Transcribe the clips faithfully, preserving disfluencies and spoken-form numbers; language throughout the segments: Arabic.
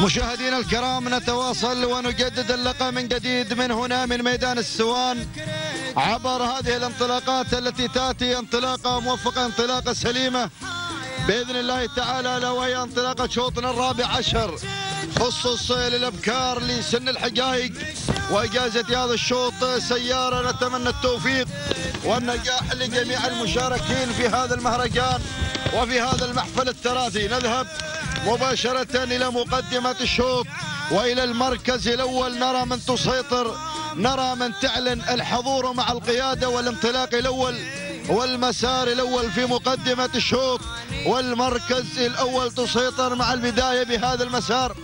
مشاهدينا الكرام، نتواصل ونجدد اللقاء من جديد من هنا من ميدان السوان عبر هذه الانطلاقات التي تاتي انطلاقه موفقه، انطلاقه سليمه باذن الله تعالى، الا وهي انطلاقه شوطنا الرابع عشر خصص للابكار لسن الحقائق واجازه هذا الشوط سياره. نتمنى التوفيق والنجاح لجميع المشاركين في هذا المهرجان وفي هذا المحفل التراثي. نذهب مباشرة إلى مقدمة الشوط وإلى المركز الأول، نرى من تسيطر، نرى من تعلن الحضور مع القيادة والانطلاق الأول والمسار الأول في مقدمة الشوط، والمركز الأول تسيطر مع البداية بهذا المسار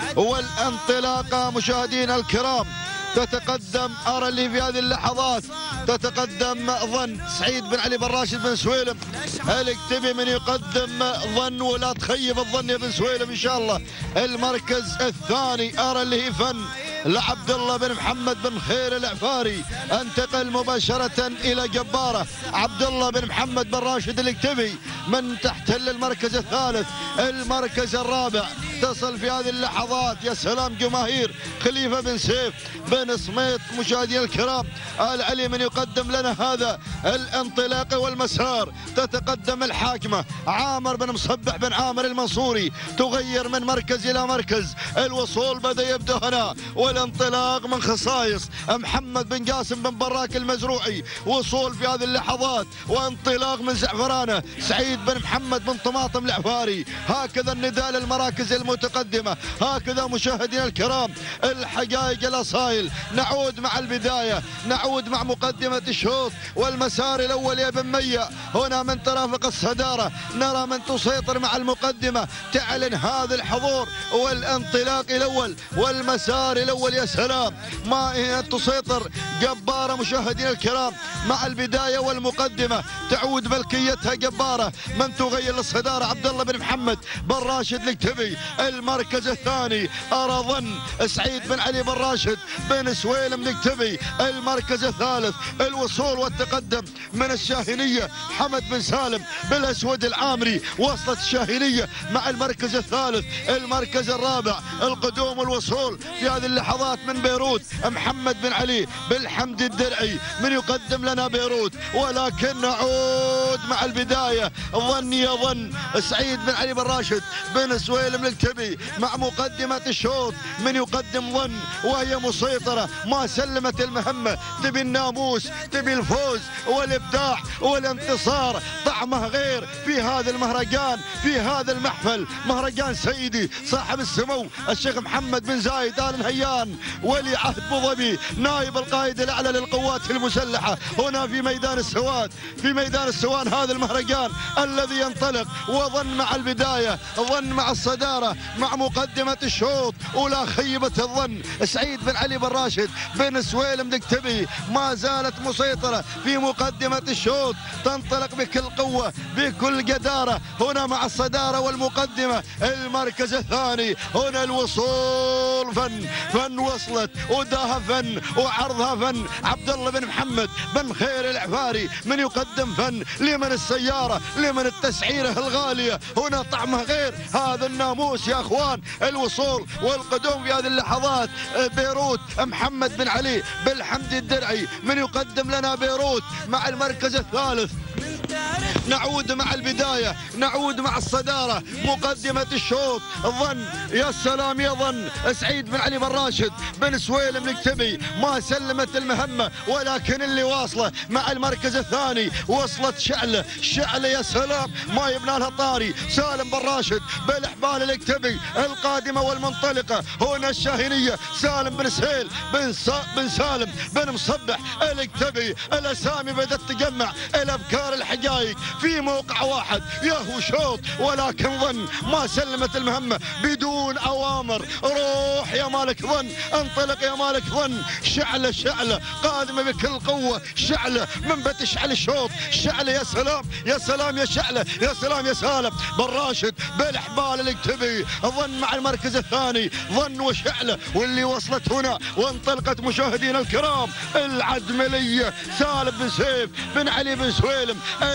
والانطلاقة. مشاهدينا الكرام، تتقدم أرى اللي في هذه اللحظات تتقدم ظن سعيد بن علي بن راشد بن سويلم الكتبي من يقدم ظن، ولا تخيب الظن يا بن سويلم ان شاء الله. المركز الثاني أرى اللي هي فن لعبد الله بن محمد بن خير العفاري. انتقل مباشرة إلى جبارة عبد الله بن محمد بن راشد الكتبي من تحتل المركز الثالث. المركز الرابع تصل في هذه اللحظات، يا سلام، جماهير خليفة بن سيف بن سميط. مشاهدينا الكرام، آل علي من يقدم لنا هذا الانطلاق والمسار. تتقدم الحاكمة عامر بن مصبح بن عامر المنصوري، تغير من مركز إلى مركز. الوصول بدأ يبدأ هنا، والانطلاق من خصائص محمد بن قاسم بن براك المزروعي. وصول في هذه اللحظات وانطلاق من زعفرانه سعيد بن محمد بن طماطم العفاري. هكذا النداء للمراكز المتقدمة، هكذا مشاهدينا الكرام الحقائق الأصايل. نعود مع البداية، نعود مع مقدمة الشوط والمسار الأول يا بن مية. هنا من ترافق الصدارة نرى من تسيطر مع المقدمة، تعلن هذا الحضور والانطلاق الأول والمسار الأول. يا سلام، ما هي تسيطر جبارة مشاهدينا الكرام مع البداية والمقدمة. تعود ملكيتها جبارة، من تغير الصدارة عبد الله بن محمد بن راشد الكتبي. المركز الثاني أرى ظن سعيد بن علي بن راشد بن سويلم الكتبي. المركز الثالث الوصول والتقدم من الشاهنية حمد بن سالم بالأسود العامري. وصلت الشاهنية مع المركز الثالث. المركز الرابع القدوم والوصول في هذه اللحظات من بيروت محمد بن علي بالحمد الدرعي من يقدم لنا بيروت. ولكن نعود مع البداية، ظن يا ظن سعيد بن علي بن راشد بن سويلم الكتبي مع مقدمة الشوط من يقدم ظن، وهي مسيطرة ما سلمت المهمة، تبي الناموس، تبي الفوز والإبداع والانتصار. طعمه غير في هذا المهرجان، في هذا المحفل، مهرجان سيدي صاحب السمو الشيخ محمد بن زايد آل نهيان ولي عهد ابو ظبي نائب القائد الاعلى للقوات المسلحة هنا في ميدان السواد. في ميدان السوان هذا المهرجان الذي ينطلق، وظن مع البداية، ظن مع الصدارة مع مقدمة الشوط، ولا خيبة الظن سعيد بن علي بن راشد بن سويلم الكتبي ما زالت مسيطرة في مقدمة الشوط، تنطلق بكل قوة بكل جدارة هنا مع الصدارة والمقدمة. المركز الثاني هنا الوصول فن فن وصلت وداها فن وعرضها فن عبد الله بن محمد بن خير العفاري من يقدم فن لمن السيارة لمن التسعيرة الغالية. هنا طعمه غير، هذا الناموس يا اخوان. الوصول والقدوم في هذه اللحظات بيروت محمد بن علي بالحمد الدرعي من يقدم لنا بيروت مع المركز الثالث. نعود مع البداية، نعود مع الصدارة، مقدمة الشوط ظن، يا سلام يا ظن سعيد بن علي بن راشد بن سويلم الكتبي ما سلمت المهمة، ولكن اللي واصلة مع المركز الثاني وصلت شعلة شعلة يا سلام ما يبنى لها طاري. سالم بن راشد بالحبال الكتبي القادمة والمنطلقة. هنا الشاهنية سالم بن سهيل بن, سا بن سالم بن مصبح الكتبي. الأسامي بدأت تجمع، الأبكار الحقائق في موقع واحد، ياهو شوط، ولكن ظن ما سلمت المهمة بدون أوامر. روح يا مالك ظن، انطلق يا مالك ظن. شعلة شعلة قادمة بكل قوة، شعلة من بتشعل الشوط، شعلة يا سلام يا سلام يا شعلة يا سلام يا سالم بن راشد بالحبال الكتبي. ظن مع المركز الثاني، ظن وشعلة، واللي وصلت هنا وانطلقت مشاهدينا الكرام العدملية سالم بن سيف بن علي بن سويلم الكتبي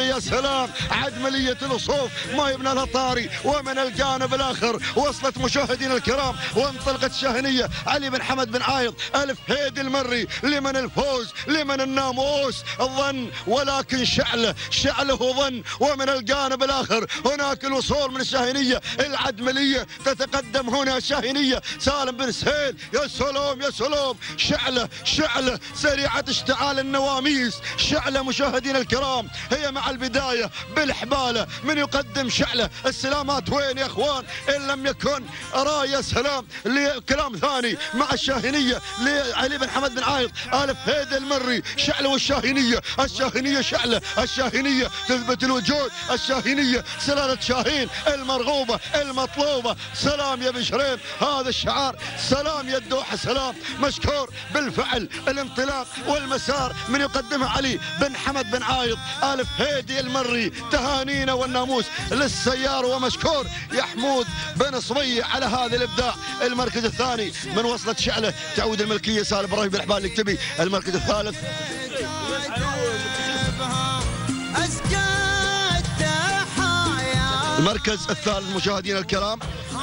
الحقيقي. يا سلام عدملية الوصوف ما يبنى لها طاري. ومن الجانب الاخر وصلت مشاهدينا الكرام وانطلقت شاهنية علي بن حمد بن عايض الف هيدي المري. لمن الفوز لمن الناموس الظن، ولكن شعله شعله ظن. ومن الجانب الاخر هناك الوصول من الشاهنية العدملية. تتقدم هنا شاهنية سالم بن سهيل. يا سلام يا سلام شعله شعله سريعة اشتعال النواميس. شعله مشاهدينا الكرام هي مع البداية بالحبالة. من يقدم شعله السلامات وين يا اخوان ان لم يكن ارى. يا سلام لكلام ثاني مع الشاهنية لعلي بن حمد بن عايض الف هيدي المري. شعله والشاهنية الشاهنية شعله الشاهنية تثبت الوجود. الشاهنية سلالة شاهين المرغوبة المطلوبة. سلام يا بشريم هذا الشعار. سلام يا الدوحة سلام. مشكور بالفعل الانطلاق والمسار من يقدمها علي بن حمد بن عايض الف هيدي المري. تهانينا والناموس للسيار ومشكور يا حمود بن صبي على هذا الابداع. المركز الثاني من وصلة شعله تعود الملكية سالم ابراهيم بن حبال الكتبي. المركز الثالث المركز الثالث مشاهدينا الكرام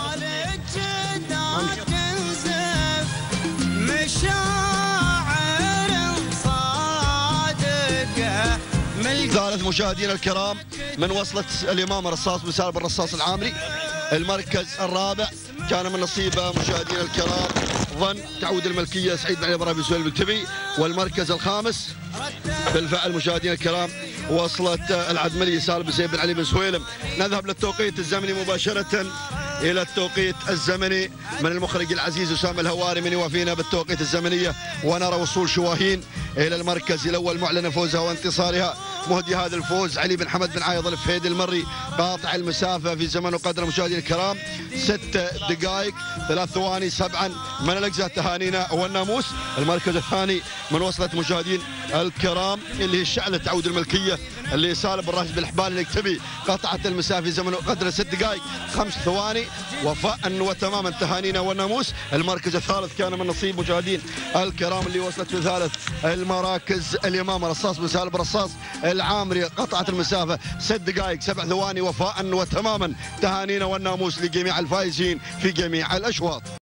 ثالث مشاهدينا الكرام من وصلة الإمام الرصاص بن سالم الرصاص العامري. المركز الرابع كان من نصيبه مشاهدينا الكرام ظن تعود الملكية سعيد بن علي ابراهيم بن سهيل الكتبي. والمركز الخامس بالفعل مشاهدينا الكرام وصلت العدملي سالم بن سيد بن علي بن سويلم. نذهب للتوقيت الزمني مباشرة إلى التوقيت الزمني من المخرج العزيز أسامة الهواري من يوافينا بالتوقيت الزمنية ونرى وصول شواهين إلى المركز الأول معلن فوزها وانتصارها. مهدي هذا الفوز علي بن حمد بن عايض الفهيد المري قاطع المسافة في زمن وقدر مشاهدينا الكرام ست دقائق ثلاث ثواني سبعا من الأجزاء. تهانينا والناموس. المركز الثاني من وصلة مشاهدين الكرام اللي هي الشعلة تعود الملكية اللي سالم بن راشد بالحبال الكتبي قطعت المسافة في زمن وقدر ست دقائق خمس ثواني وفاء وتماما. تهانينا والناموس. المركز الثالث كان من نصيب مشاهدين الكرام اللي وصلت في ثالث المراكز الإمام رصاص بن سالم رصاص العامري قطعت المسافة ست دقائق سبع ثواني وفاء وتماما. تهانينا والناموس لجميع الفائزين في جميع الأشواط.